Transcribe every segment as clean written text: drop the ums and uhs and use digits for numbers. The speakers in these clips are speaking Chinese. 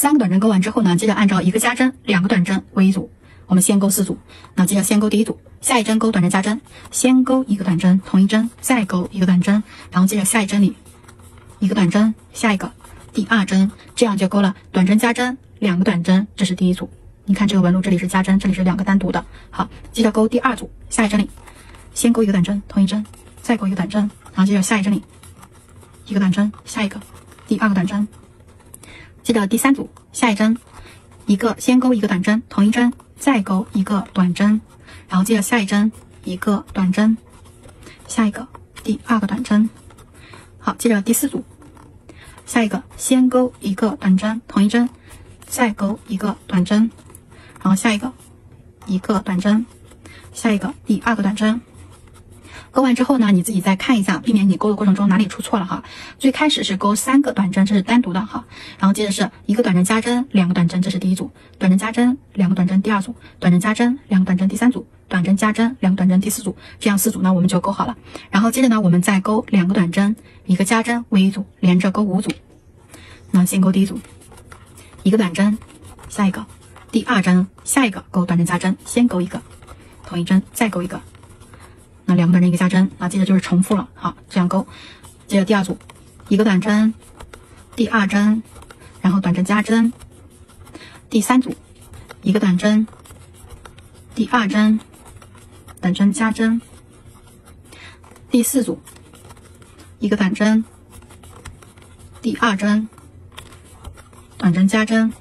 3个短针勾完之后呢，接着按照一个加针、2个短针为一组，我们先勾4组。那接着先勾第一组，下一针勾短针加针，先勾一个短针，同一针，再勾一个短针，然后接着下一针里一个短针，下一个第2针，这样就勾了短针加针2个短针，这是第一组。你看这个纹路，这里是加针，这里是2个单独的。好，接着勾第2组，下一针里先勾一个短针，同一针，再勾一个短针，然后接着下一针里一个短针，下一个第2个短针，接着第3组，下一针先勾一个短针，同一针，再勾一个短针，然后接着下一针一个短针，下一个第2个短针。好，接着第4组，下一个先勾一个短针，同一针，再勾一个短针，然后下一个一个短针，下一个第2个短针。勾完之后呢，你自己再看一下，避免你勾的过程中哪里出错了哈。最开始是勾3个短针，这是单独的哈，然后接着是一个短针加针，2个短针，这是第一组，短针加针2个短针，第2组，短针加针2个短针，第3组，短针加针2个短针，第4组，这样4组呢我们就勾好了。然后接着呢，我们再勾2个短针，一个加针为一组，连着勾5组。那先勾第一组，一个短针，下一个第2针，下一个勾短针加针，先勾一个，同一针，再勾一个。那2个短针一个加针，那接着就是重复了。好，这样勾。接着第2组，一个短针，第2针，然后短针加针。第3组，一个短针，第2针，短针加针。第4组，一个短针，第2针，短针加针。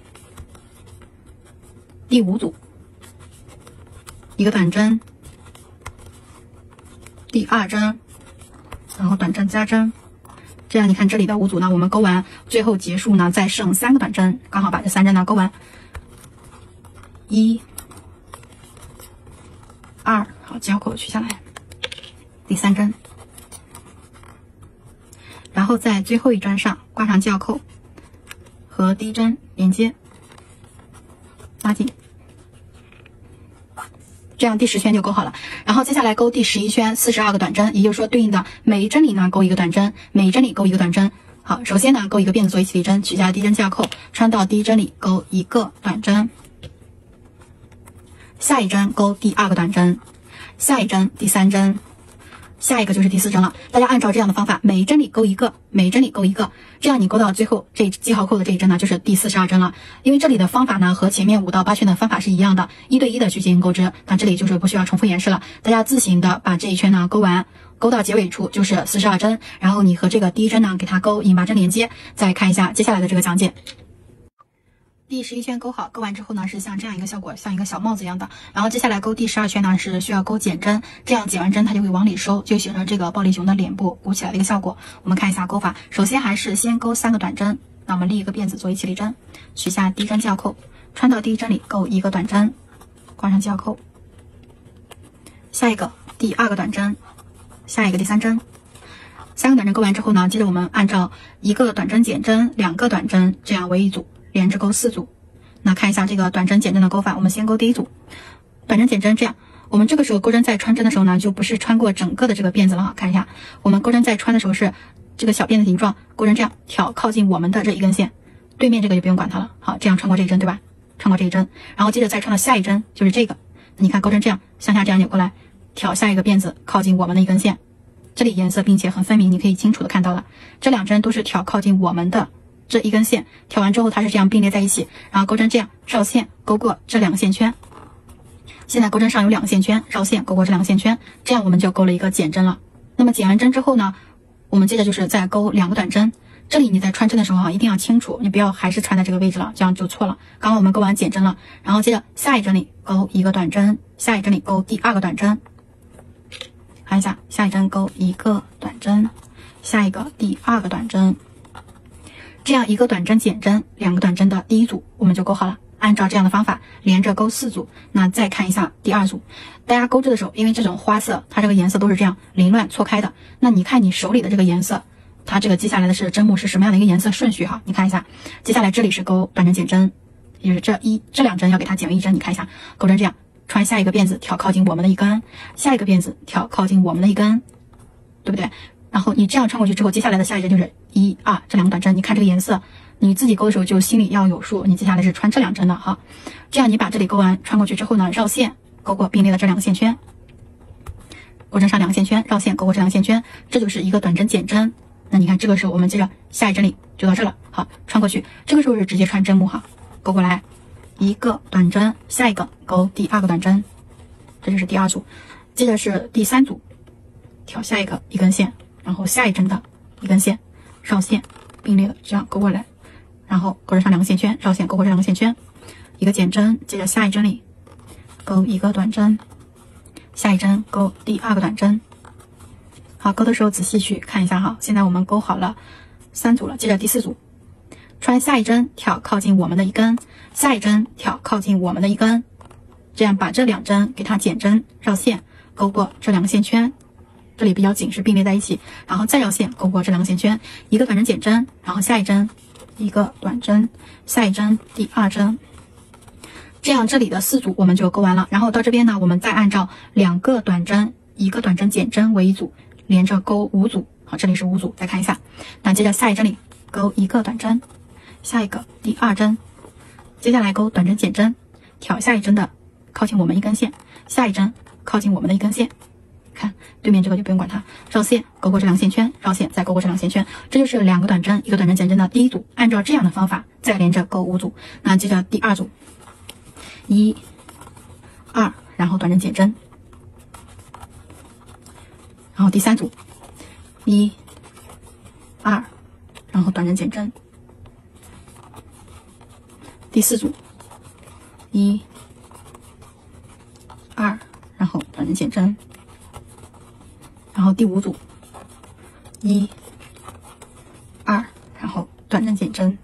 第5组，一个短针，第2针，然后短针加针。这样你看这里的5组呢，我们勾完，最后结束呢再剩3个短针，刚好把这3针呢勾完。1、2，好，胶口取下来。第3针，然后在最后一针上挂上胶扣，和第1针连接，拉紧。这样第10圈就勾好了。然后接下来勾第11圈42个短针，也就是说对应的每一针里呢勾一个短针，每一针里勾一个短针。好，首先呢勾一个辫子作为起立针，取下第1针架扣，穿到第1针里勾一个短针，下一针勾第2个短针，下一针第3针，下一个就是第4针了。大家按照这样的方法，每一针里勾一个，每一针里勾一个，这样你勾到最后这记号扣的这一针呢，就是第42针了。因为这里的方法呢和前面5到8圈的方法是一样的，1对1的去进行钩织，那这里就是不需要重复演示了，大家自行的把这一圈呢勾完，勾到结尾处就是42针，然后你和这个第1针呢给它勾引拔针连接，再看一下接下来的这个讲解。第11圈勾好，勾完之后呢是像这样一个效果，像一个小帽子一样的。然后接下来勾第12圈呢是需要勾减针，这样减完针它就会往里收，就形成这个暴力熊的脸部鼓起来的一个效果。我们看一下勾法，首先还是先勾3个短针，那我们立一个辫子作为起立针，取下第1针架扣，穿到第1针里勾一个短针，挂上架扣，下一个第2个短针，下一个第3针。3个短针勾完之后呢，接着我们按照一个短针减针，2个短针这样为一组，连着勾4组。那看一下这个短针减针的勾法，我们先勾第1组，短针减针，这样我们这个时候钩针在穿针的时候呢，就不是穿过整个的这个辫子了。看一下，我们钩针在穿的时候是这个小辫子形状，钩针这样挑靠近我们的这一根线，对面这个就不用管它了。好，这样穿过这一针，对吧？穿过这一针，然后接着再穿到下一针，就是这个。你看钩针这样向下这样扭过来，挑下一个辫子靠近我们的一根线，这里颜色并且很分明，你可以清楚的看到了，这2针都是挑靠近我们的这一根线，挑完之后它是这样并列在一起，然后钩针这样绕线勾过这2个线圈。现在钩针上有2个线圈，绕线勾过这2个线圈，这样我们就勾了一个减针了。那么减完针之后呢，我们接着就是再勾2个短针。这里你在穿针的时候一定要清楚，你不要还是穿在这个位置了，这样就错了。刚刚我们勾完减针了，然后接着下一针里勾一个短针，下一针里勾第2个短针。看一下，下一针勾一个短针，下一个第2个短针。这样一个短针减针，2个短针的第1组我们就勾好了。按照这样的方法连着勾4组。那再看一下第2组，大家钩织的时候，因为这种花色它这个颜色都是这样凌乱错开的，那你看你手里的这个颜色，它这个接下来的是针目是什么样的一个颜色顺序哈？你看一下，接下来这里是勾短针减针，也就是这2针要给它减为1针。你看一下，钩针这样穿下一个辫子挑靠近我们的一根，下一个辫子挑靠近我们的一根，对不对？然后你这样穿过去之后，接下来的下一针就是1、2这2个短针，你看这个颜色你自己勾的时候就心里要有数，你接下来是穿这2针的哈。这样你把这里勾完穿过去之后呢，绕线勾过并列的这2个线圈，勾针上2个线圈，绕线勾过这2个线圈，这就是一个短针减针。那你看这个时候我们接着下一针里就到这了，好，穿过去，这个时候是直接穿针目哈，勾过来一个短针，下一个勾第2个短针，这就是第2组。接着是第3组，挑下一个一根线，然后下一针的一根线，绕线并列的这样勾过来，然后勾上2个线圈，绕线勾过这2个线圈，一个减针，接着下一针里勾一个短针，下一针勾第2个短针。好，勾的时候仔细去看一下哈。现在我们勾好了3组了，接着第4组，穿下一针，挑靠近我们的一根，下一针挑靠近我们的一根，这样把这2针给它减针，绕线勾过这2个线圈，这里比较紧是并列在一起，然后再绕线勾过这2个线圈，一个短针减针，然后下一针一个短针，下一针第2针，这样这里的4组我们就勾完了。然后到这边呢，我们再按照2个短针1个短针减针为一组，连着勾5组。好，这里是5组，再看一下。那接着下一针里勾一个短针，下一个第2针，接下来勾短针减针，挑下一针的靠近我们一根线，下一针靠近我们的一根线。看对面这个就不用管它，绕线勾过这2个线圈，绕线再勾过这2个线圈，这就是2个短针1个短针减针的第1组。按照这样的方法再连着勾5组。那接着第2组1、2，然后短针减针，然后第3组1、2，然后短针减针，第4组1、2，然后短针减针，然后第5组1、2，然后短针减针。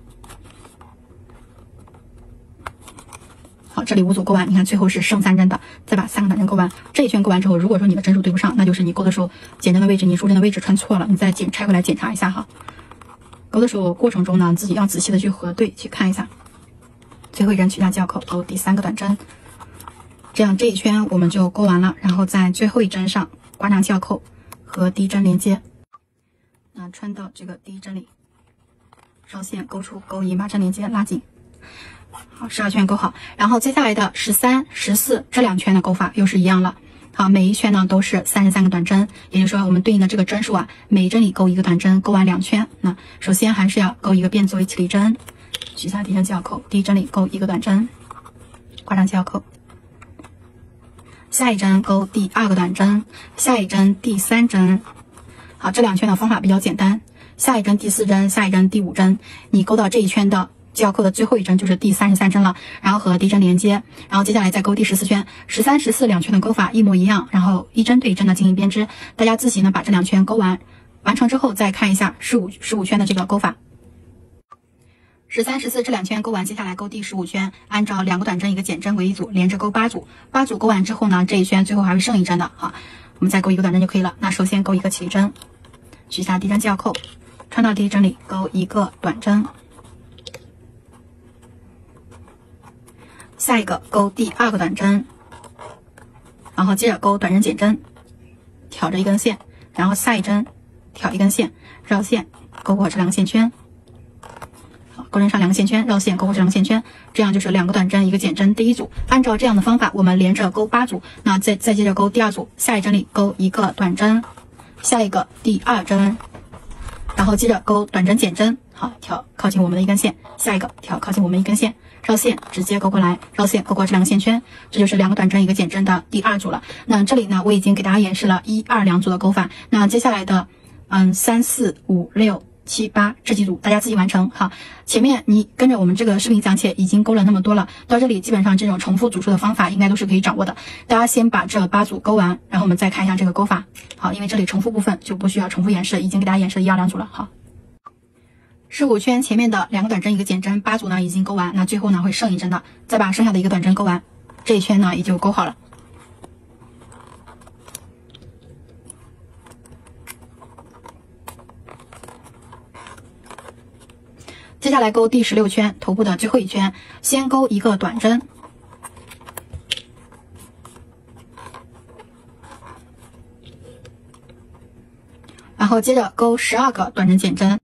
好，这里5组勾完，你看最后是剩3针的，再把3个短针勾完。这一圈勾完之后，如果说你的针数对不上，那就是你勾的时候减针的位置、你竖针的位置穿错了，你再拆回来检查一下哈。勾的时候过程中呢，自己要仔细的去核对，去看一下。最后一针取下记号扣，勾第3个短针，这样这一圈我们就勾完了。然后在最后一针上挂上记号扣和第1针连接，那穿到这个第1针里，绕线勾出勾引，把针连接拉紧。好，12圈勾好，然后接下来的13、14这2圈的勾法又是一样了。好，每一圈呢都是33个短针，也就是说我们对应的这个针数啊，每一针里勾一个短针，勾完2圈。那首先还是要勾一个变作为起立针，取下第1针记号扣，第1针里勾一个短针，挂上记号扣。下一针勾第2个短针，下一针第3针。好，这2圈的方法比较简单。下一针第4针，下一针第5针，你勾到这一圈的记号扣的最后一针就是第33针了，然后和第1针连接，然后接下来再勾第14圈，13、142圈的勾法一模一样，然后一针对一针的进行编织。大家自己呢把这2圈勾完成之后，再看一下15圈的这个勾法。13、14这2圈勾完，接下来勾第15圈，按照2个短针1个减针为一组，连着勾8组。8组勾完之后呢，这一圈最后还会剩一针的哈，我们再勾一个短针就可以了。那首先勾一个起立针，取下第1针记号扣，穿到第1针里勾一个短针。下一个勾第2个短针，然后接着勾短针减针，挑着一根线，然后下一针挑一根线，绕线勾过这2个线圈。好，勾针上2个线圈，绕线勾过这2个线圈，这样就是2个短针1个减针第1组。按照这样的方法，我们连着勾8组。那再接着勾第2组，下一针里勾一个短针，下一个第2针，然后接着勾短针减针。好，挑靠近我们的一根线，下一个挑靠近我们一根线，绕线直接勾过来，绕线勾过这2个线圈，这就是2个短针1个减针的第2组了。那这里呢，我已经给大家演示了1、2、2组的勾法。那接下来的3、4、5、6、7、8这几组大家自己完成哈。前面你跟着我们这个视频讲解已经勾了那么多了，到这里基本上这种重复组数的方法应该都是可以掌握的。大家先把这8组勾完，然后我们再看一下这个勾法。好，因为这里重复部分就不需要重复演示，已经给大家演示了1、2、2组了。好。15圈前面的2个短针1个减针，8组呢已经勾完，那最后呢会剩一针的，再把剩下的1个短针勾完，这一圈呢也就勾好了。接下来勾第16圈头部的最后一圈，先勾一个短针，然后接着勾12个短针减针。